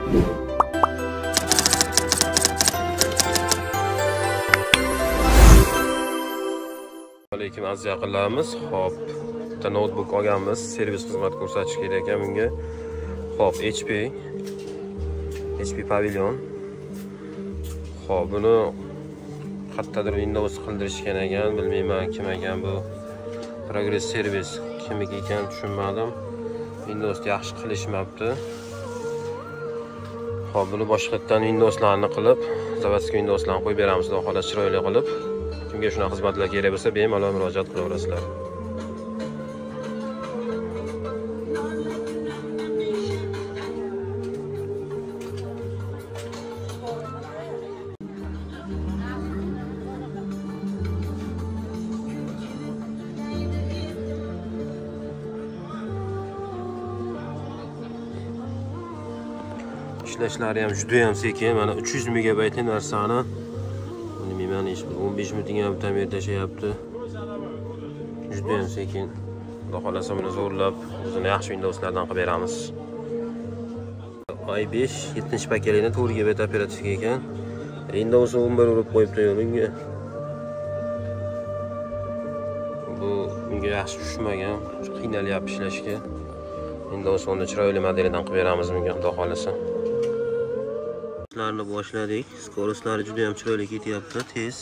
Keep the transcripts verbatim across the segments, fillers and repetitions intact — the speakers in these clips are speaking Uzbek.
Aleyküm aziz yaqinlarimiz. Hop, bitta notebook olganmiz. Servis xizmat ko'rsatish kerak ekan bunga. Hop, H P H P Pavilion. Hop, buni qayerdadir Windows qildirishgan ekan, bilmayman kim ekan bu. Progress Service kimniki ekan tushunmadim. Windows yaxshi qilishmabdi. Hop, buni boshqatdan Windowslarni qilib, zavodskiy Windowslarni qo'yib beramiz, xudo xohlasa chiroyli qilib. Kimga shunaqa xizmatlar kerak bo'lsa, bemalol murojaat qilaverasizlar. Ishlashlari ham juda ham sekin. Mana uch yuz megabaytli narsani bilmayman, ish o'n besh minutga ham ta'mir tashlayapti. Juda ham sekin. Xudo xolasa buni zo'rlab, o'zini yaxshi Windowslardan qilib beramiz. i besh yettinchi paketli to'rt gigabayt operativka ekan. Windows o'n bir urib qo'yibdi bunga. Bu bunga yaxshi tushmagan, qiynalyapti ishlashga. Windows o'n chiroyli modelidan qilib beramiz bunga, xudo xolasa. Ishlarni boshladik. Skoroslari juda ham chiroyli ketyapti, tez.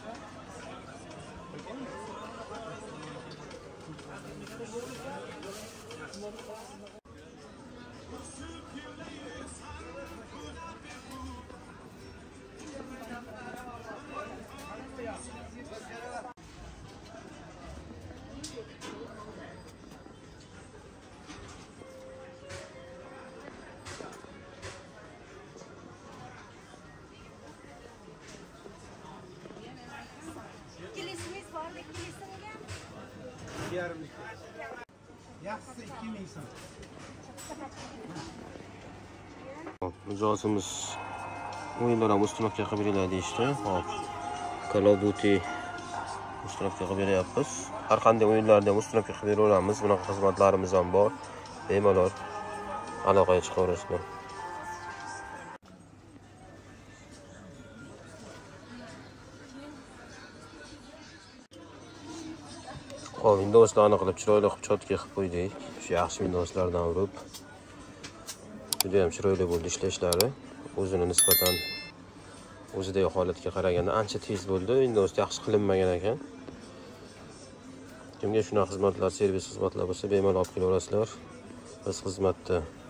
Yaxshisi ikki ming so'm. Mijozimiz o'yinlar ham ustunovka qilib beriladi işte. Hop. Call of Duty ustunovka qilib beryapmiz. Har qanday o'yinlarda ham ustunovka qilib beraveramiz. Bunaqa xizmatlarimiz ham bor. Bemalol aloqaga chiqaverasizlar. Hop, Windowslarni qilib chiroyli qilib chotka qilib qo'ydik. Shu yaxshi Windowslardan urib. Juda ham chiroyli bo'ldi ishlashlari. O'zini nisbatan o'zidagi holatga qaraganda ancha tez bo'ldi. Windows yaxshi qilinmagan ekan. Kimga shunaqa xizmatlar, servis xizmatlar bo'lsa, bemalol olib kelaverasizlar. Biz xizmatda